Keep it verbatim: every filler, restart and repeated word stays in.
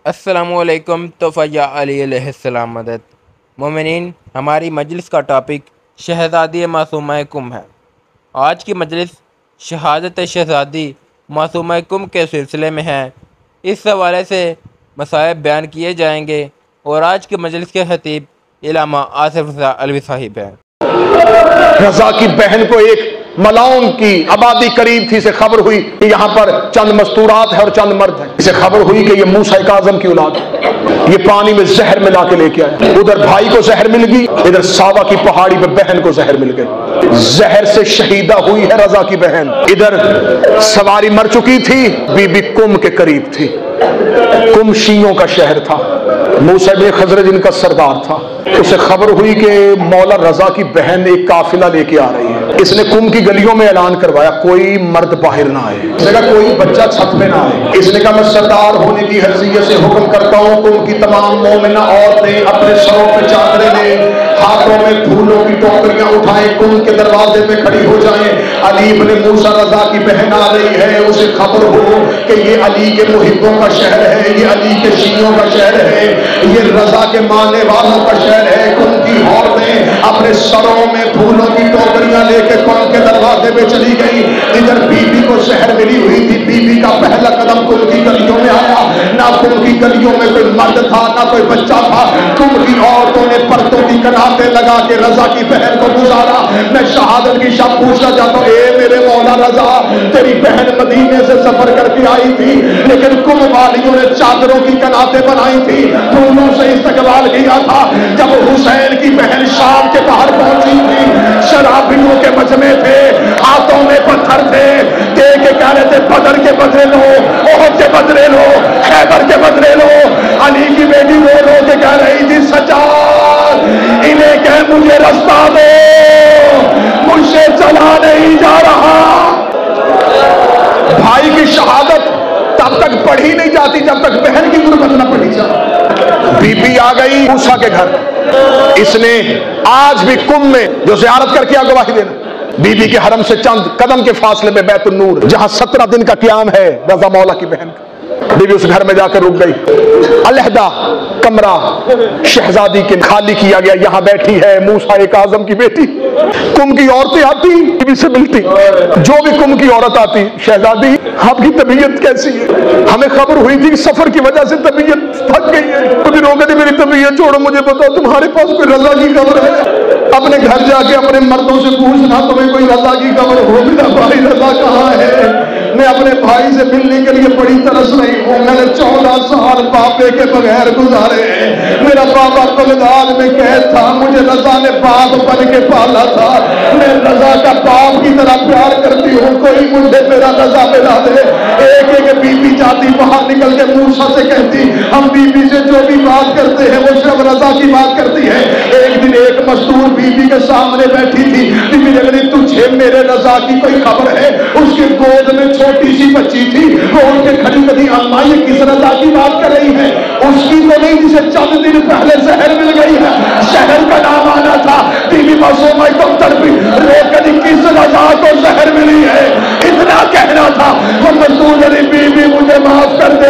السلام علیکم تحفہ یا علی علیہ السلام مدد مومنین، ہماری مجلس کا ٹاپک شہزادی معصومہ کم ہے۔ آج کی مجلس شہادت شہزادی معصومہ کم کے سلسلے میں ہے۔ اس حوالے سے مصائب بیان کیے جائیں گے اور آج کی مجلس کے خطیب علامہ آصف رضا علوی صاحب ہیں۔ رضا کی بہن کو ایک ملاؤن کی آبادی قریب تھی، سے خبر ہوئی کہ یہاں پر چند مستورات ہیں اور چند مرد ہیں۔ اسے خبر ہوئی کہ یہ موسیٰ کاظم کی اولاد ہے، یہ پانی میں زہر ملا کے لے کے آئے۔ ادھر بھائی کو زہر مل گئی، ادھر ساوا کی پہاڑی پہ بہن کو زہر مل گئی۔ زہر سے شہیدہ ہوئی ہے رضا کی بہن۔ ادھر سواری مر چکی تھی، بی بی کم کے قریب تھی۔ کم شیعوں کا شہر تھا، موسیٰ بن خزرج ان کا سردار تھا۔ اسے خبر ہوئی کہ مولا رضا کی بہن ایک قافلہ لے کے آ رہی ہے۔ اس نے کم کی گلیوں میں اعلان کروایا کوئی مرد باہر نہ آئے، اس نے کہا کوئی بچہ چھت پہ نہ آئے۔ اس نے کہا میں سردار ہونے کی حیثیت سے حکم کرتا ہوں کم کی تمام مومنہ عورتیں اپنے سروں پہ چادریں لیں، ہاتھوں میں پھولوں کی ٹوکریاں اٹھائیں، کم کے دروازے پہ کھڑی ہو جائیں۔ علی بن موسیٰ رضا کی بہن آ رہی ہے، اسے خبر ہو کہ یہ علی کے محبوں کا شہر ہے، یہ علی کے شیعوں کا شہر ہے، یہ رضا کے ماننے والوں کا شہر ہے۔ کم کی عورتیں اپنے سروں میں پھولوں کی ٹوکریاں لے کے کم کے دروازے پہ چلی گئی۔ ادھر بی بی کو زہر ملی ہوئی تھی، بی بی کا پہلا قدم کم کی گلیوں میں آیا۔ نہ کم کی گلیوں میں کوئی مرد تھا، نہ کوئی بچہ تھا۔ کم کی عورتوں نے پرتوں کی کناتیں لگا کے رضا کی بہن کو گزارا۔ میں شہادت کی شب پوچھنا چاہتا ہوں، اے میرے مولا رضا، تیری بہن مدینے سے سفر کر کے آئی تھی، لیکن کم والیوں نے چادروں کی کناتیں بنائی تھی، پھولوں سے استقبال کیا تھا۔ جب حسین کی بہن شام کے باہر پہنچی تھی، شرابیوں کے مجمع تھے، ہاتھوں میں پتھر تھے، دیکھ کے کہہ رہے تھے بدر کے بدلے لو، احد کے بدلے لو، خیبر کے بدلے لو۔ علی کی بیٹی رو رو کے کہہ رہی تھی سجاد انہیں کہ مجھے رستہ دو، مجھ سے چلا نہیں جا رہا۔ بھائی کی شہادت تب تک پڑھی نہیں جاتی جب تک بہن کی غربت نہ پڑھی جائے۔ بی بی آ گئی موسیٰ کے گھر، اس نے آج بھی کم میں جو زیارت کر کے گواہی دینا، بی بی کے حرم سے چند قدم کے فاصلے میں بیت النور جہاں سترہ دن کا قیام ہے رضا مولا کی بہن کا، بی بی اس گھر میں جا کر رک گئی۔ علیحدہ کمرہ شہزادی کے خالی کیا گیا، یہاں بیٹھی ہے موسیٰ کاظم کی بیٹی۔ کم کی عورتیں آتی بی بی سے ملتی، جو بھی کم کی عورت آتی، شہزادی آپ کی طبیعت کیسی ہے؟ ہمیں خبر ہوئی تھی کہ سفر کی وجہ سے طبیعت تھک گئی ہے۔ کبھی رو گئے میری طبیعت چھوڑو، مجھے بتاؤ تمہارے پاس کوئی رضا کی خبر ہے؟ اپنے گھر جا کے اپنے مردوں سے پوچھنا تمہیں کوئی رضا کی خبر ہو، میرا بھائی رضا کہاں ہے؟ میں اپنے بھائی سے ملنے کے لیے بڑی ترس رہی ہوں، میں نے چودہ سال باپے کے بغیر گزارے ہیں، میرا بابا بغداد میں قید تھا، مجھے رضا نے باپ بن کے پالا تھا، میں رضا کا باپ کی طرح پیار کرتی ہوں، کوئی مجھے میرا رضا ملا دے۔ ایک ایک بی بی جاتی باہر نکل کے موسیٰ سے کہتی ہم بی بی سے جو بھی بات کرتے ہیں وہ صرف رضا کی بات کرتی ہے۔ ایک دن ایک مزدور بی بی کے سامنے بیٹھی تھی، بی بی نے کہا تجھے میرے رضا کی کوئی خبر ہے؟ اس کے گود میں چھوٹی سی بچی تھی، وہ ان کے کھڑی کھڑی اماں یہ کس رضا کی بات کر رہی ہے؟ اس کی تو نہیں جسے چند دن پہلے زہر مل گئی ہے، شہر کا نام آنا تھا، بی بی معصومہ کم تڑپی رو کر کس رضا کو زہر ملی ہے، اتنا کہنا تھا۔ وہ مزدور نے بی بی مجھے معاف کر دے،